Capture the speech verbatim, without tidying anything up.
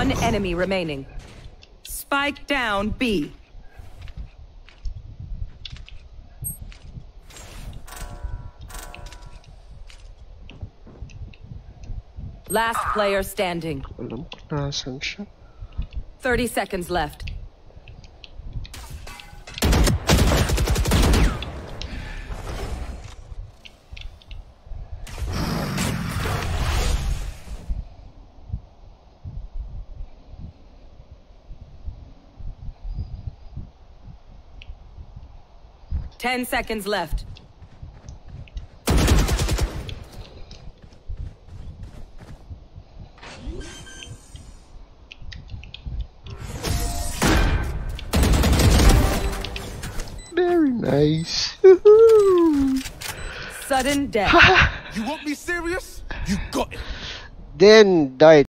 One enemy remaining. Spike down B. Last player standing. Alam ko nasan siya. thirty seconds left. Ten seconds left. Very nice. Sudden death. You want me serious? You got it. Then died.